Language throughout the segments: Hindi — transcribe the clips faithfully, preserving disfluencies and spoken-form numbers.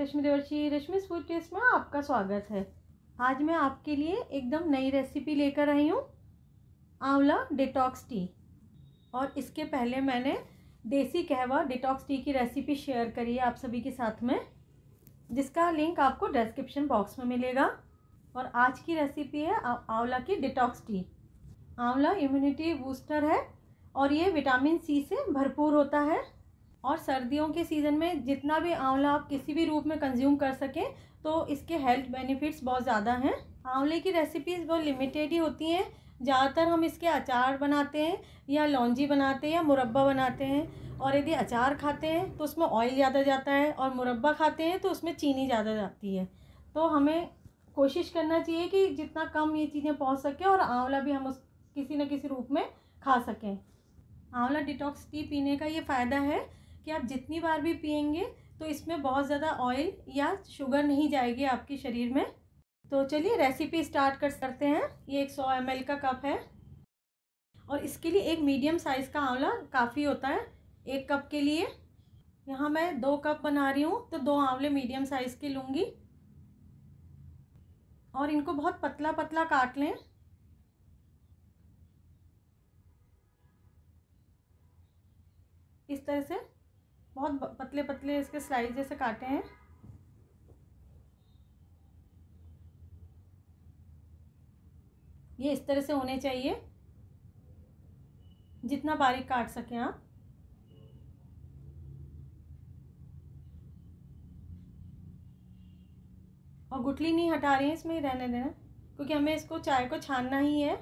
रश्मि देवर्षि। रश्मिस फूड टेस्ट में आपका स्वागत है। आज मैं आपके लिए एकदम नई रेसिपी लेकर आई हूँ, आंवला डिटॉक्स टी। और इसके पहले मैंने देसी कहवा डिटॉक्स टी की रेसिपी शेयर करी है आप सभी के साथ में, जिसका लिंक आपको डिस्क्रिप्शन बॉक्स में मिलेगा। और आज की रेसिपी है आंवला की डिटॉक्स टी। आंवला इम्यूनिटी बूस्टर है और ये विटामिन सी से भरपूर होता है। और सर्दियों के सीज़न में जितना भी आंवला आप किसी भी रूप में कंज्यूम कर सकें तो इसके हेल्थ बेनिफिट्स बहुत ज़्यादा हैं। आंवले की रेसिपीज़ बहुत लिमिटेड ही होती हैं। ज़्यादातर हम इसके अचार बनाते हैं या लौंजी बनाते हैं या मुरब्बा बनाते हैं। और यदि अचार खाते हैं तो उसमें ऑयल ज़्यादा जाता है और मुरब्बा खाते हैं तो उसमें चीनी ज़्यादा जाती है। तो हमें कोशिश करना चाहिए कि जितना कम ये चीज़ें पहुँच सकें और आंवला भी हम उस किसी न किसी रूप में खा सकें। आंवला डिटॉक्स टी पीने का ये फ़ायदा है कि आप जितनी बार भी पियेंगे तो इसमें बहुत ज़्यादा ऑयल या शुगर नहीं जाएगी आपके शरीर में। तो चलिए रेसिपी स्टार्ट कर सकते हैं। ये एक सौ एम एल का कप है और इसके लिए एक मीडियम साइज़ का आंवला काफ़ी होता है एक कप के लिए। यहाँ मैं दो कप बना रही हूँ तो दो आंवले मीडियम साइज़ के लूँगी और इनको बहुत पतला पतला काट लें। इस तरह से बहुत पतले पतले इसके स्लाइस जैसे काटे हैं। ये इस तरह से होने चाहिए, जितना बारीक काट सकें आप। और गुठली नहीं हटा रही है, इसमें ही रहने देना क्योंकि हमें इसको चाय को छानना ही है।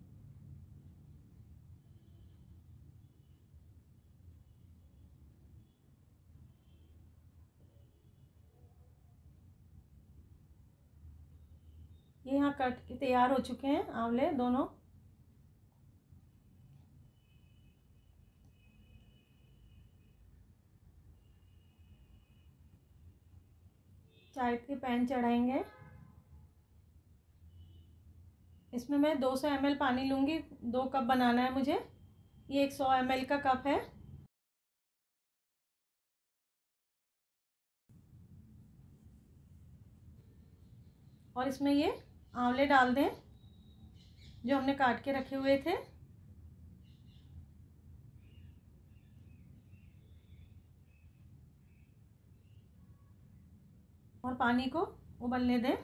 ये यहाँ कट के तैयार हो चुके हैं आंवले दोनों। चाय के पैन चढ़ाएंगे। इसमें मैं दो सौ एम एल पानी लूँगी। दो कप बनाना है मुझे। ये एक सौ एम एल का कप है। और इसमें ये आंवले डाल दें जो हमने काट के रखे हुए थे। और पानी को उबलने दें।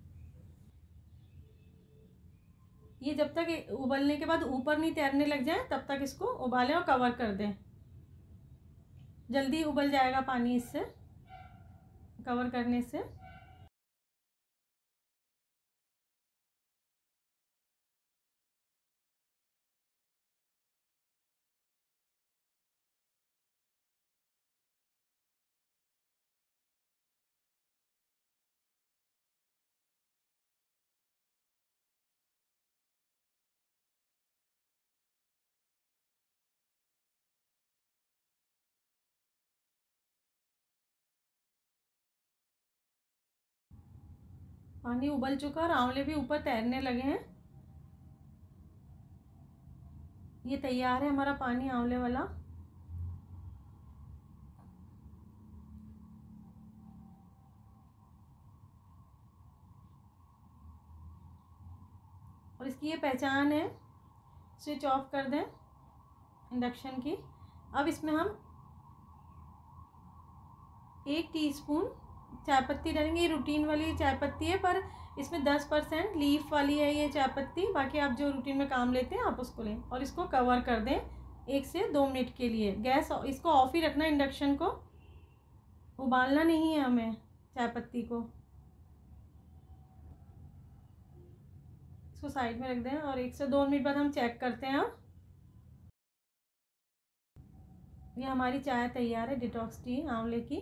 ये जब तक उबलने के बाद ऊपर नहीं तैरने लग जाए तब तक इसको उबालें और कवर कर दें। जल्दी उबल जाएगा पानी इससे, कवर करने से। पानी उबल चुका और आंवले भी ऊपर तैरने लगे हैं। ये तैयार है हमारा पानी आंवले वाला। और इसकी ये पहचान है। स्विच ऑफ कर दें इंडक्शन की। अब इसमें हम एक टीस्पून चाय पत्ती डालेंगे। ये रूटीन वाली चाय पत्ती है पर इसमें दस परसेंट लीफ वाली है ये चाय पत्ती। बाकी आप जो रूटीन में काम लेते हैं आप उसको लें। और इसको कवर कर दें एक से दो मिनट के लिए। गैस इसको ऑफ ही रखना है, इंडक्शन को उबालना नहीं है हमें चाय पत्ती को। इसको साइड में रख दें और एक से दो मिनट बाद हम चेक करते हैं। अब ये हमारी चाय तैयार है डिटॉक्स टी आंवले की।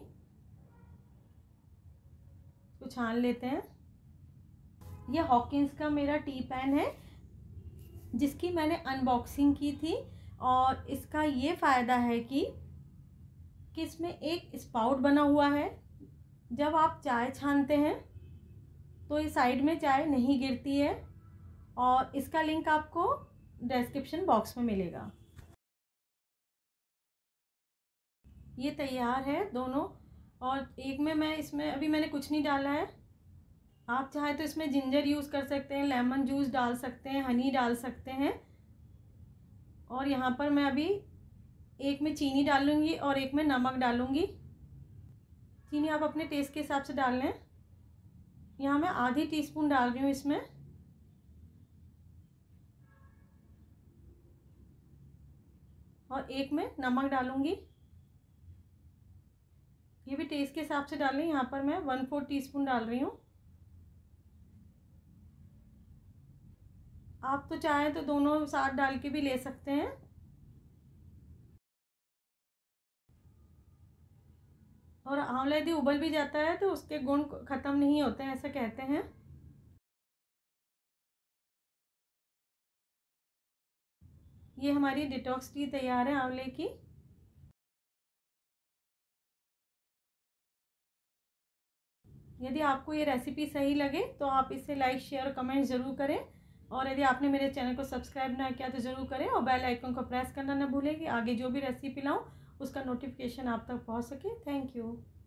इसको छान लेते हैं। ये हॉकिंस का मेरा टी पैन है जिसकी मैंने अनबॉक्सिंग की थी। और इसका ये फ़ायदा है कि कि इसमें एक स्पाउट बना हुआ है। जब आप चाय छानते हैं तो ये साइड में चाय नहीं गिरती है। और इसका लिंक आपको डिस्क्रिप्शन बॉक्स में मिलेगा। ये तैयार है दोनों। और एक में मैं इसमें अभी मैंने कुछ नहीं डाला है। आप चाहे तो इसमें जिंजर यूज़ कर सकते हैं, लेमन जूस डाल सकते हैं, हनी डाल सकते हैं। और यहाँ पर मैं अभी एक में चीनी डालूँगी और एक में नमक डालूँगी। चीनी आप अपने टेस्ट के हिसाब से डाल लें। यहाँ मैं आधी टीस्पून डाल रही हूँ इसमें। और एक में नमक डालूँगी, ये भी टेस्ट के हिसाब से डालें। यहाँ पर मैं वन फोर्थ टी स्पून डाल रही हूँ। आप तो चाहें तो दोनों साथ डाल के भी ले सकते हैं। और आंवला यदि उबल भी जाता है तो उसके गुण ख़त्म नहीं होते हैं, ऐसा कहते हैं। ये हमारी डिटॉक्स टी तैयार है आंवले की। यदि आपको ये रेसिपी सही लगे तो आप इसे लाइक शेयर और कमेंट ज़रूर करें। और यदि आपने मेरे चैनल को सब्सक्राइब ना किया तो ज़रूर करें और बेल आइकन को प्रेस करना ना भूलें कि आगे जो भी रेसिपी लाऊं उसका नोटिफिकेशन आप तक पहुंच सके। Thank you.